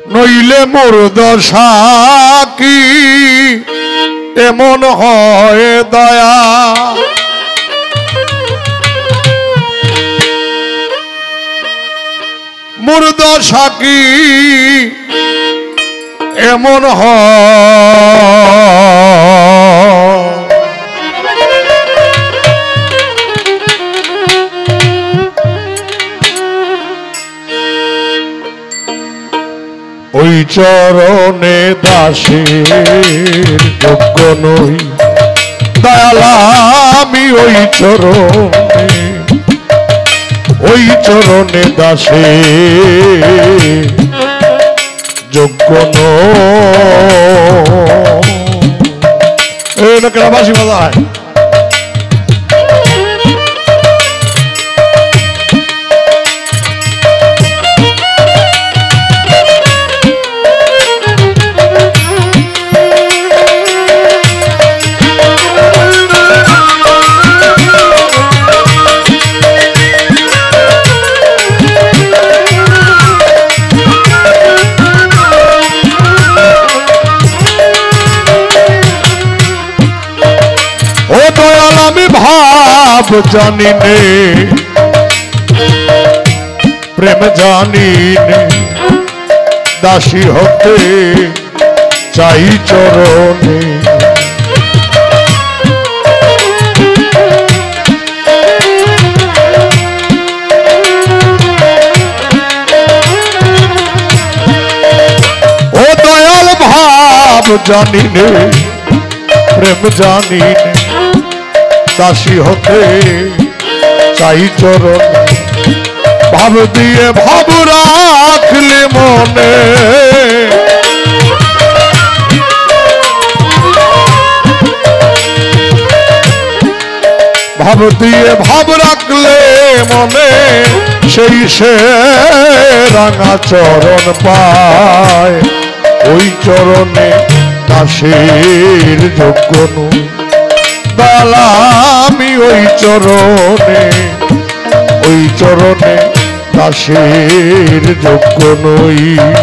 নইলে মোর দশা কি এমন হয় দয়া মোর দশা কি এমন ওই চরণে দাসের যোগ্য নই দয়াল আমি ওই চরণে দাসের যোগ্য নই বাসি বাজায় ভাব জানি নে প্রেম জানি নে দাসী হতে চাই চরণে ও দয়াল ভাব জানি নে প্রেম জানি নে দাসী হতে চাই চরণ ভাব দিয়ে ভাব রাখলে মনে ভাব দিয়ে ভাব রাখলে মনে সেই সে রাঙা চরণ পায় ওই চরণে দাসের যোগ্য নই আমি ওই চরণে দাসের যোগ্য নই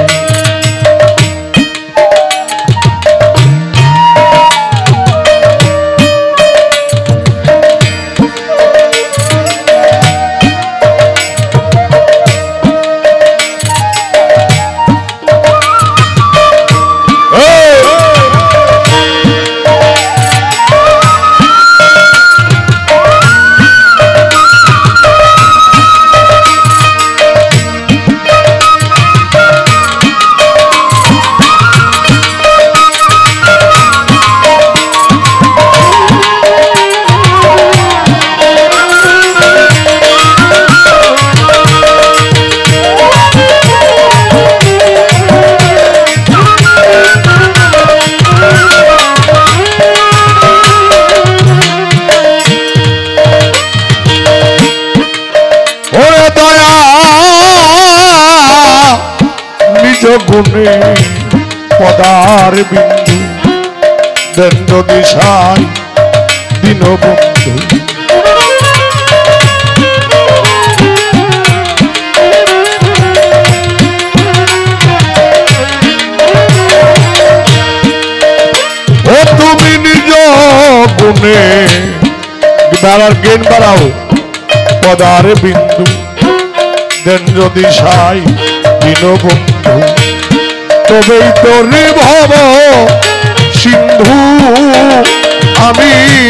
গুণে পদার বিন্দু দণ্ড দিশায় দীনবন্ধু ও তুমি নিজ গুণে বেড়ার জ্ঞান বাড়াও পদার বিন্দু দণ্ড দিশায় দীনবন্ধু তবেই তোরে ভব সিন্ধু আমি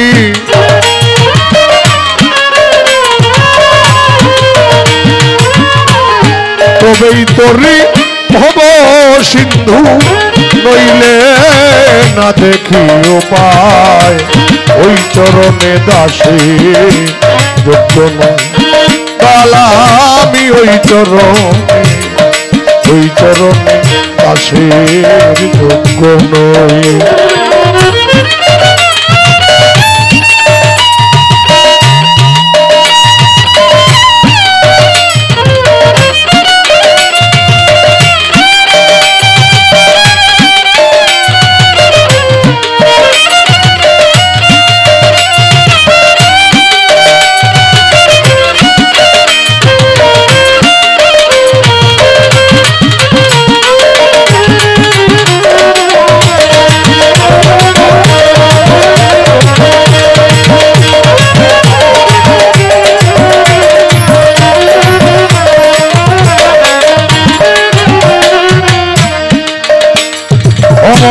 তবেই তোরে ভব সিন্ধু নইলে না দেখি উপায় ওই চরণে দাসে যোগ্য নয় আমি ওই চরণে দাসের যোগ্য নই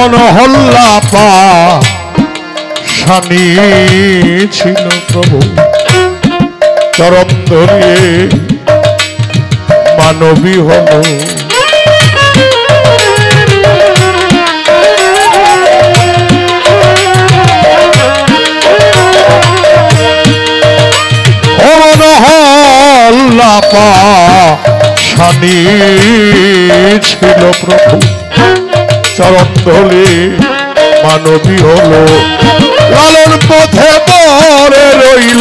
মনোহল্লা পা শানি ছিল প্রভু চরণ ধরিয়ে মানবী হলো মনোহল্লা পা শানি ছিল প্রভু চরণ ধরে মানবী হলো লালন পথে পরে রইল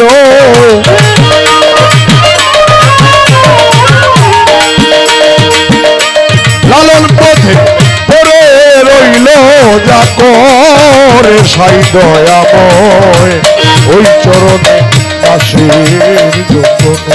লালন পথে পরে রইল যা করে সাই দয়াময় ওই চরণে দাসের যোগ্য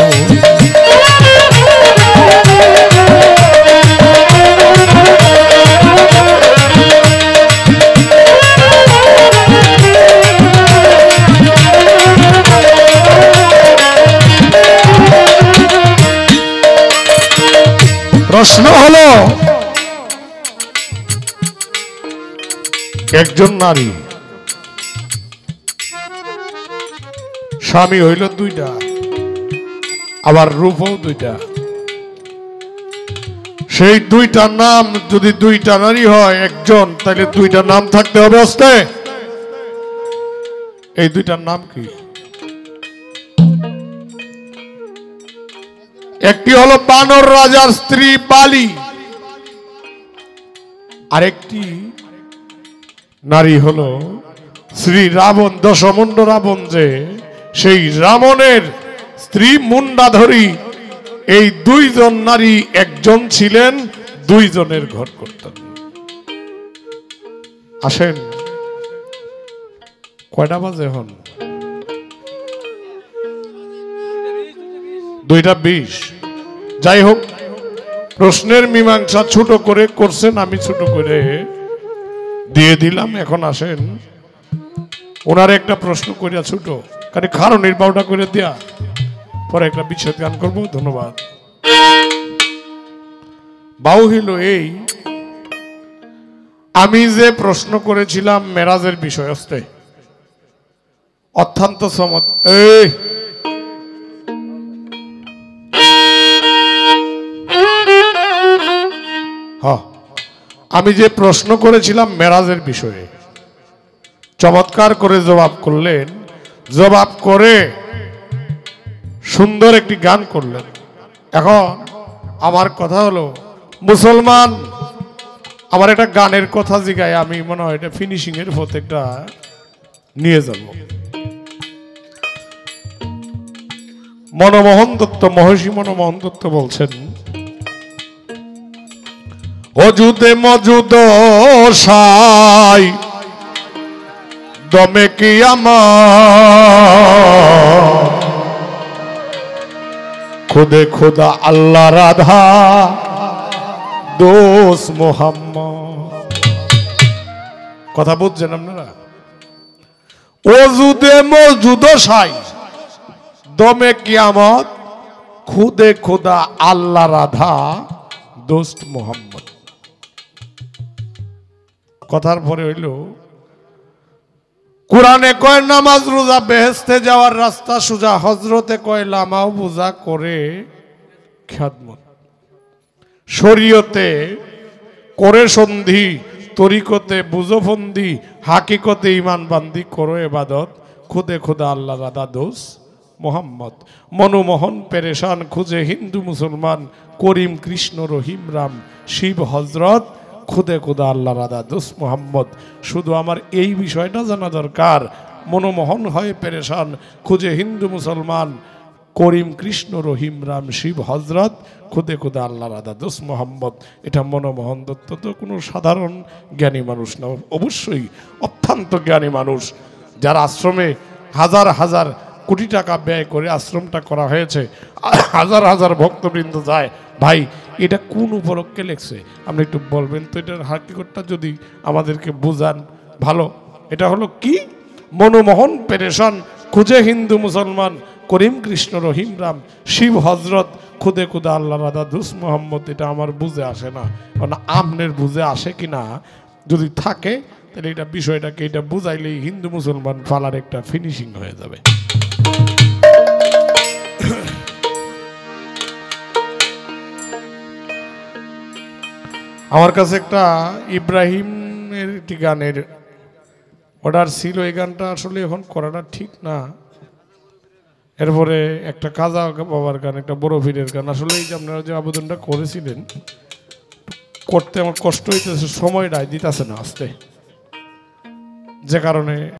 প্রশ্ন হলো একজন নারী স্বামী হইল দুইটা আবার রূপও দুইটা সেই দুইটা নাম যদি দুইটা নারী হয় একজন তাহলে দুইটা নাম থাকতে হবে আস্তে এই দুইটার নাম কি একটি হলো বানর রাজার স্ত্রী বালি আরেকটি নারী হলো শ্রী রাবণ দশমুণ্ড রাবণ যে সেই রাবণের স্ত্রী মুন্ডাধরী এই দুইজন নারী একজন ছিলেন দুইজনের ঘর করতেন আসেন কয়টা বাজে এখন 2:20 যাই হোক প্রশ্নের মীমাংসা ছোট করে করছেন আমি ছোট করে দিয়ে দিলাম এখন আসেন ওনার একটা প্রশ্ন করিয়া ছোট কারণ নির্বাহটা করে দেয়া পরে একটা বিষয় জ্ঞান করবো ধন্যবাদ বাউ হইল এই আমি যে প্রশ্ন করেছিলাম মেরাজের বিষয় আসতে অত্যন্ত এই আমি যে প্রশ্ন করেছিলাম মেরাজের বিষয়ে চমৎকার করে জবাব করলেন জবাব করে সুন্দর একটি গান করলেন এখন আমার কথা হলো মুসলমান আমার একটা গানের কথা জিগায় আমি মনে হয় এটা ফিনিশিং এর প্রত্যেকটা নিয়ে যাব মনমোহন দত্ত মহর্ষি মনমোহন দত্ত বলছেন অজুদে মজুদ সাই দমে কি আমার খুদে খুদা আল্লাহ রাধা দোষ মোহাম্মদ কথা বুঝছেন আপনারা অজুদে মজুদ সাই দমে কিয়ামত খুদে খুদা আল্লাহ রাধা দোস্ত মোহাম্মদ কথার পরে হইল কোরআনে কয় নামাজ রোজা বেহেশতে যাওয়ার রাস্তা সোজা হযরতে কয় লামাও বুঝা করে খিদমত শরীয়তে করে সন্ধি তরিকতে বুঝফন্দি হাকিকতে ঈমান বান্দি করো ইবাদত খুদে খুদা আল্লাহ রাধা দোষ মোহাম্মদ মনোমোহন পেরেশান খুঁজে হিন্দু মুসলমান করিম কৃষ্ণ রহিম রাম শিব হযরত খুদে খুদা আল্লাহ রাধা দোষ মোহাম্মদ শুধু আমার এই বিষয়টা জানা দরকার মনোমোহন হয় পেরেশান খুঁজে হিন্দু মুসলমান করিম কৃষ্ণ রহিম রাম শিব হযরত খুদে খুদা আল্লাহ রাধা দোষ মোহাম্মদ এটা মনমোহন দত্ত তো কোনো সাধারণ জ্ঞানী মানুষ না অবশ্যই অত্যন্ত জ্ঞানী মানুষ যার আশ্রমে হাজার হাজার কোটি টাকা ব্যয় করে আশ্রমটা করা হয়েছে হাজার হাজার ভক্তবৃন্দ যায় ভাই এটা কোন উপলক্ষে লেখছে আপনি একটু বলবেন তো এটার হাকিকতটা যদি আমাদেরকে বুঝান ভালো এটা হলো কি মনোমোহন পেরেশান খুঁজে হিন্দু মুসলমান করিম কৃষ্ণ রহিম রাম শিব হযরত খুদে খুদা আল্লাহ রাধা দোষ মোহাম্মদ এটা আমার বুঝে আসে না কারণ আমনের বুঝে আসে কিনা যদি থাকে তাহলে এটা বিষয়টাকে এটা বুঝাইলেই হিন্দু মুসলমান ফালার একটা ফিনিশিং হয়ে যাবে। আমার কাছে একটা ইব্রাহিমের একটি গানের অর্ডার ছিল, এই গানটা আসলে এখন করাটা ঠিক না। এরপরে একটা কাজা বাবার গান, একটা বড় ভিড়ের গান। আসলে এই যে আপনারা যে আবেদনটা করেছিলেন করতে আমার কষ্ট হইতেছে, সময়টা দিতেছে না আসতে, যে কারণে